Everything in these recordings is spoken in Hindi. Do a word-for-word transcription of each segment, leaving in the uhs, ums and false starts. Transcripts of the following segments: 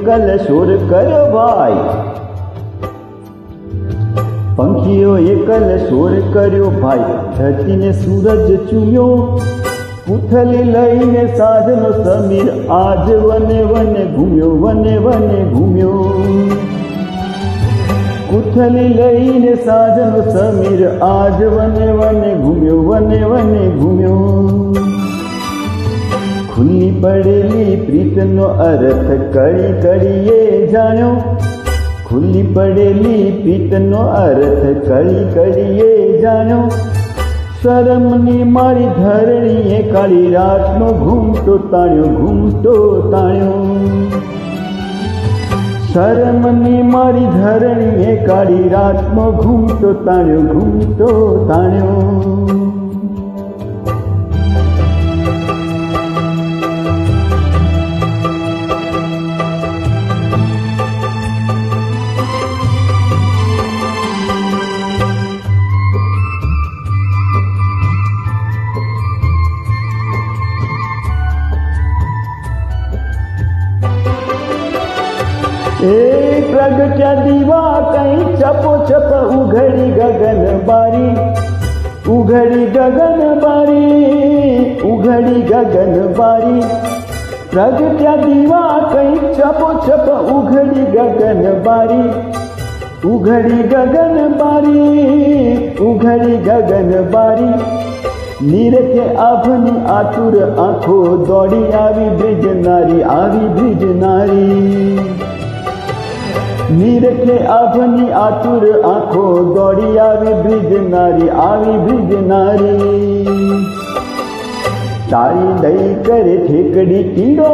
एकल शोर कर्यो भाई, पंखीओ एकल शोर कर्यो भाई, धरती ने सूरज चूम्यो, उथली लईने साजनो समीर, आज वने वने घूम्यो, वने वने घूम्यो। उथली लईने साजनो समीर, आज वने वने घूम्यो, वने वने घूम्यो। खुली पड़ेली प्रीतनो अर्थ कड़ी कड़ीए जाण्यो, खुली पड़ेली प्रीतनो अर्थ कड़ी कड़ीए जाण्यो। शरमनी मारी धरणीए काली रातनो घूमतो ताण्यो, घूमतो ताण्यो। शरमनी मारी धरणीए काली रातनो घूमतो ताण्यो, घूमतो ताण्यो। ए प्रगट्या दीवा कहीं चपो चप उघड़ी गगन बारी, उघड़ी गगन बारी, उघड़ी गगन बारी। प्रगट्या दीवा कहीं चपो चप उघड़ी गगन बारी, उघड़ी गगन बारी, उघड़ी गगन बारी। नीरखे आभनी आतुर आंखो दौड़ी आवी ब्रिज नारी, आवी ब्रिज नारी। नीरखे आभनी आतुर आंखो दौड़ी आवी ब्रिज नारी, आवी ब्रिज नारी। तारी दई करे ठेकड़ी कीड़ो,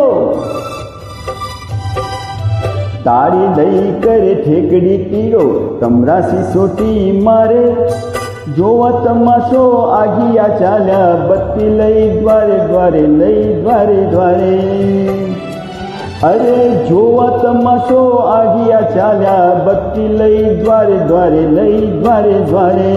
तारी दई करे ठेकड़ी कीड़ो, तमरासी सोटी मारे। जोवा तमाशो आगिया चाल्या, बत्ती लई द्वारे द्वारे, लई द्वारे द्वारे। अरे जोवा तमाशो आगिया चाल्या, बत्ती लई द्वारे द्वारे, लई द्वारे द्वारे।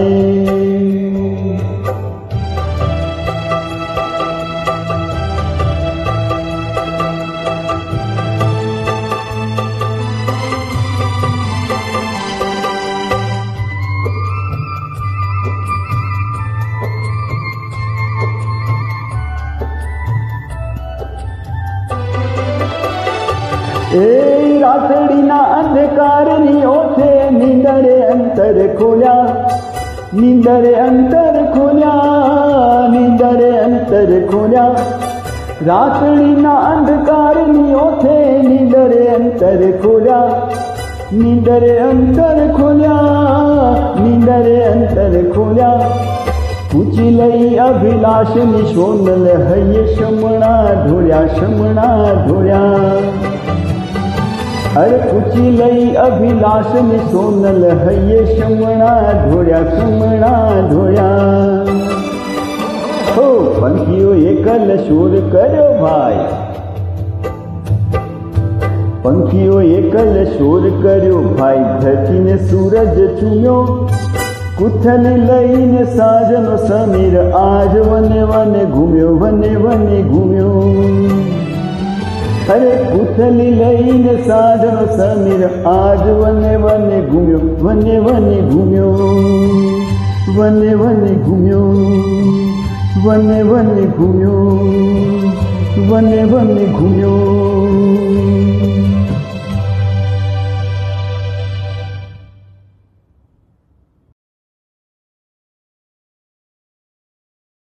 ए रातड़ीना अंधकारनी ओठे नींदरे अंतर खोल्या, नींदरे अंतर खोल्या, नींदरे अंतर खोल्या। रातड़ीना अंधकारनी ओठे नींदरे अंतर खोल्या, नींदरे अंतर खोल्या, नींदरे अंतर खोल्या। पूछी लई अभिलाष निशोनल हये शमणा ढोल्या, शमणा ढोल्या। अरे पूछी लई अभिलाष ने सोनल हये शमणा ढोया, शमणा ढोया। हो पंखीओ एकल शोर कर्यो भाई, पंखीओ एकल शोर कर्यो भाई, धरती ने सूरज चूम्यो, उथली लईने साजनो समीर, आज वने वने घूम्यो, वने वने घूम्यो। अरे उथली लईने साजनो समीर, आज वने वने घूम्यो, वने वने घूम्यो, वने वने घूम्यो, वने वने घूम्यो, वने वने घूम्यो।